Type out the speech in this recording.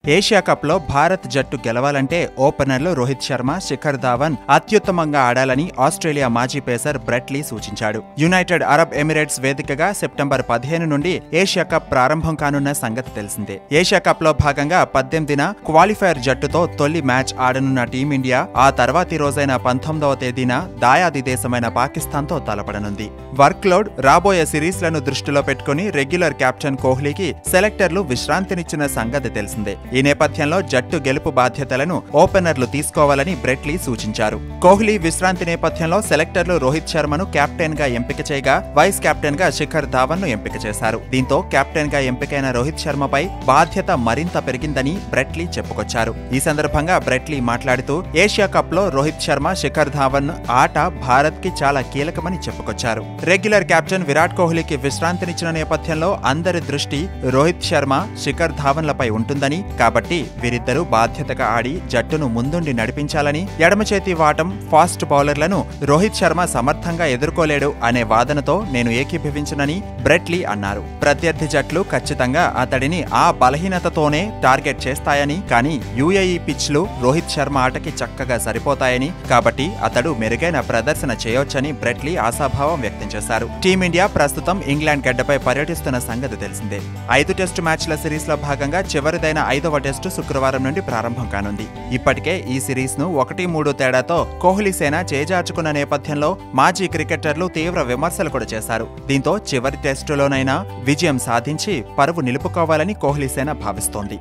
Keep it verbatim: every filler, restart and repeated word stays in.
Asia cup లో భారత్ జట్టు గెలవాలంటే ఓపెనర్లు రోహిత్ శర్మ, శిఖర్ ధావన్ అత్యుత్తమంగా ఆడాలని ఆస్ట్రేలియా మాజీ పేసర్ బ్రెట్ లీ సూచించాడు. యునైటెడ్ అరబ్ ఎమిరేట్స్ వేదికగా సెప్టెంబర్ పదిహేను నుండి ఏషియా కప్ ప్రారంభం కానున్న సంగతి తెలిసిందే. ఏషియా కప్ లో భాగంగా పద్దెనిమిదిన క్వాలిఫైర్ జట్టుతో తొలి మ్యాచ్ ఆడనున్న టీమిండియా ఆ తర్వాతి రోజైన పంతొమ్మిదవ తేదీన దాయాది దేశమైన పాకిస్తాన్ తో తలపడనుంది. వర్క్ లోడ్, రాబోయే సిరీస్లను దృష్టిలో పెట్టుకుని రెగ్యులర్ కెప్టెన్ కోహ్లీకి సెలెక్టర్లు విశ్రాంతినిచ్చిన సంగతి తెలిసిందే. ఈ నేపథ్యంలో జట్టు గెలుపు బాధ్యతలను ఓపెనర్లు తీసుకోవాలని బ్రెట్ లీ సూచించారు. కోహ్లీ విశ్రాంతి నేపథ్యంలో సెలెక్టర్లు రోహిత్ శర్మను కెప్టెన్ గా ఎంపిక చేయగా వైస్ కెప్టెన్ గా శిఖర్ ధావన్ ను ఎంపిక చేశారు. దీంతో కెప్టెన్ గా ఎంపికైన రోహిత్ శర్మపై బాధ్యత మరింత పెరిగిందని బ్రెట్ లీ చెప్పుకొచ్చారు. ఈ సందర్భంగా బ్రెట్ లీ మాట్లాడుతూ ఏషియా కప్ లో రోహిత్ శర్మ, శిఖర్ ధావన్ ఆట భారత్ కి చాలా కీలకమని చెప్పుకొచ్చారు. రెగ్యులర్ కెప్టెన్ విరాట్ కోహ్లీకి విశ్రాంతినిచ్చిన నేపథ్యంలో అందరి దృష్టి రోహిత్ శర్మ, శిఖర్ ధావన్లపై ఉంటుందని, కాబట్టి వీరిద్దరూ బాధ్యతగా ఆడి జట్టును ముందుండి నడిపించాలని, ఎడమ చేతి వాటం ఫాస్ట్ బౌలర్లను రోహిత్ శర్మ సమర్థంగా ఎదుర్కోలేడు అనే వాదనతో నేను ఏకీభవించనని బ్రెట్ లీ అన్నారు. ప్రత్యర్థి జట్లు ఖచ్చితంగా అతడిని ఆ బలహీనతతోనే టార్గెట్ చేస్తాయని, కానీ యూఏఈ పిచ్లు రోహిత్ శర్మ ఆటకి చక్కగా సరిపోతాయని, కాబట్టి అతడు మెరుగైన ప్రదర్శన చేయొచ్చని బ్రెట్ లీ ఆశాభావం వ్యక్తం చేశారు. టీమిండియా ప్రస్తుతం ఇంగ్లాండ్ గడ్డపై పర్యటిస్తున్న సంగతి తెలిసిందే. ఐదు టెస్టు మ్యాచ్ల సిరీస్ లో భాగంగా చివరిదైన ఐదవ టెస్టు శుక్రవారం నుండి ప్రారంభం కానుంది. ఇప్పటికే ఈ సిరీస్ ను ఒకటి మూడు తేడాతో కోహ్లీ సేన చేజార్చుకున్న నేపథ్యంలో మాజీ క్రికెటర్లు తీవ్ర విమర్శలు కూడా చేశారు. దీంతో చివరి టెస్టులోనైనా విజయం సాధించి పరువు నిలుపుకోవాలని కోహ్లీ సేన భావిస్తోంది.